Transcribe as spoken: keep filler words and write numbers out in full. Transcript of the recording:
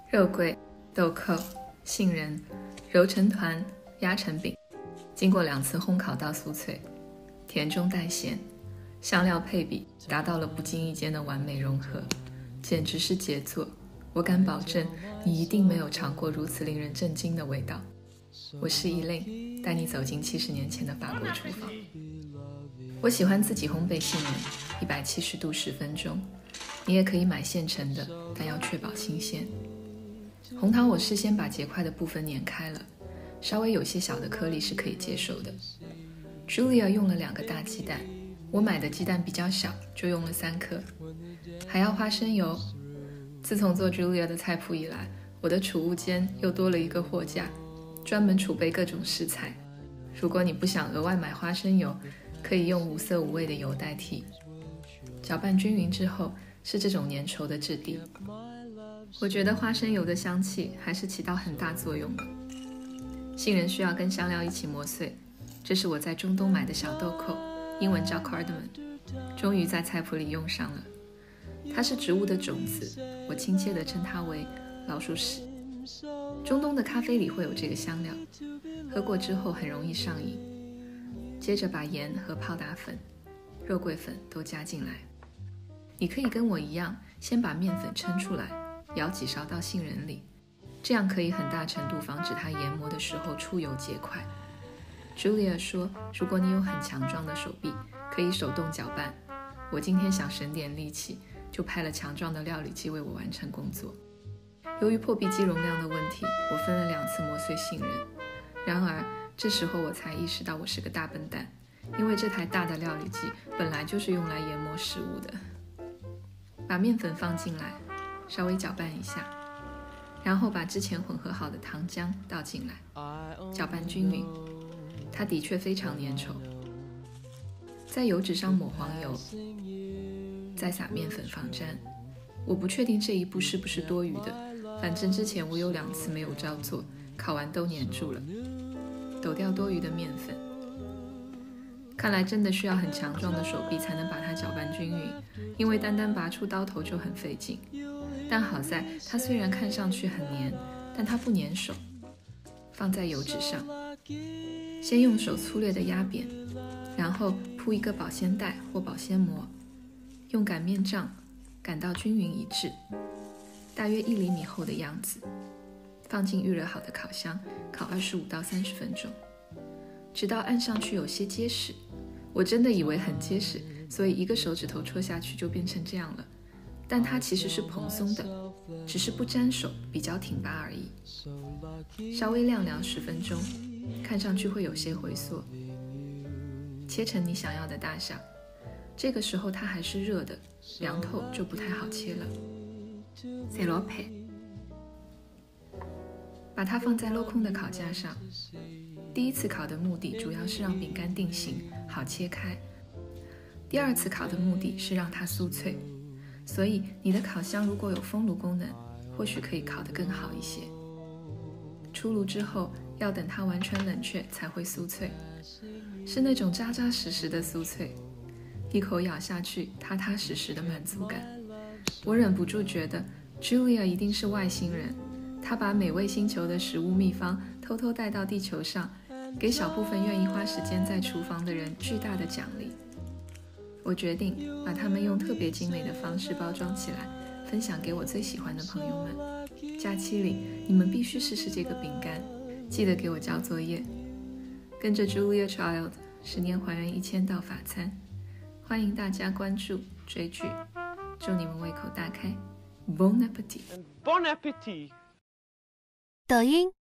肉桂、豆蔻、杏仁揉成团，压成饼，经过两次烘烤到酥脆，甜中带咸，香料配比达到了不经意间的完美融合，简直是杰作。我敢保证你一定没有尝过如此令人震惊的味道。我是依令，带你走进七十年前的法国厨房。我喜欢自己烘焙杏仁，一百七十度十分钟。你也可以买现成的，但要确保新鲜。红糖我事先把结块的部分碾开了，稍微有些小的颗粒是可以接受的。Julia 用了两个大鸡蛋，我买的鸡蛋比较小，就用了三颗。还要花生油。自从做 Julia 的菜谱以来，我的储物间又多了一个货架，专门储备各种食材。如果你不想额外买花生油，可以用无色无味的油代替。搅拌均匀之后，是这种粘稠的质地。我觉得花生油的香气还是起到很大作用的。杏仁需要跟香料一起磨碎，这是我在中东买的小豆蔻，英文叫 cardamom， 终于在菜谱里用上了。它是植物的种子，我亲切地称它为老鼠屎。中东的咖啡里会有这个香料，喝过之后很容易上瘾。接着把盐和泡打粉、肉桂粉都加进来。你可以跟我一样，先把面粉称出来，舀几勺到杏仁里，这样可以很大程度防止它研磨的时候出油结块。Julia 说，如果你有很强壮的手臂，可以手动搅拌。我今天想省点力气，就派了强壮的料理机为我完成工作。由于破壁机容量的问题，我分了两次磨碎杏仁。然而这时候我才意识到我是个大笨蛋，因为这台大的料理机本来就是用来研磨食物的。把面粉放进来，稍微搅拌一下，然后把之前混合好的糖浆倒进来，搅拌均匀。它的确非常粘稠。在油纸上抹黄油，再撒面粉防粘。我不确定这一步是不是多余的，反正之前我有两次没有照做，烤完都粘住了。抖掉多余的面粉。看来真的需要很强壮的手臂才能把它搅拌均匀，因为单单拔出刀头就很费劲。但好在它虽然看上去很黏，但它不粘手。放在油纸上，先用手粗略地压扁，然后铺一个保鲜袋或保鲜膜，用擀面杖擀到均匀一致，大约一厘米厚的样子。放进预热好的烤箱，烤二十五到三十分钟，直到按上去有些结实。我真的以为很结实，所以一个手指头戳下去就变成这样了。但它其实是蓬松的，只是不沾手，比较挺拔而已。稍微晾凉十分钟，看上去会有些回缩。切成你想要的大小。这个时候它还是热的，凉透就不太好切了。塞罗佩。把它放在镂空的烤架上。第一次烤的目的主要是让饼干定型，好切开。第二次烤的目的是让它酥脆，所以你的烤箱如果有封炉功能，或许可以烤得更好一些。出炉之后要等它完全冷却才会酥脆，是那种扎扎实实的酥脆，一口咬下去踏踏实实的满足感。我忍不住觉得 Julia 一定是外星人，她把美味星球的食物秘方偷偷带到地球上，给小部分愿意花时间在厨房的人巨大的奖励。我决定把它们用特别精美的方式包装起来，分享给我最喜欢的朋友们。假期里你们必须试试这个饼干，记得给我交作业。跟着 Julia Child 十年还原一千道法餐，欢迎大家关注追剧，祝你们胃口大开。Bon appétit! Bon appétit! 抖音、